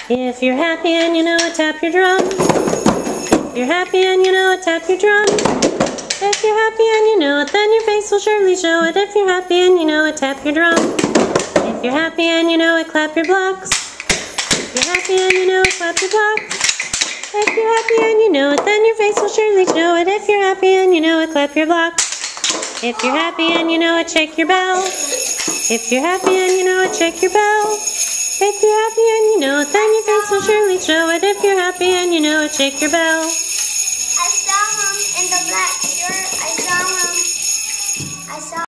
If you're happy and you know it, tap your drum. If you're happy and you know it, tap your drum. If you're happy and you know it, then your face will surely show it. If you're happy and you know it, tap your drum. If you're happy and you know it, clap your blocks. If you're happy and you know it, clap your blocks. If you're happy and you know it, then your face will surely show it. If you're happy and you know it, clap your blocks. If you're happy and you know it, shake your bell. If you're happy and you know it, shake your bell. If you're happy and you know it, then your face will surely show it. If you're happy and you know it, shake your bell. I saw him in the black shirt. I saw him.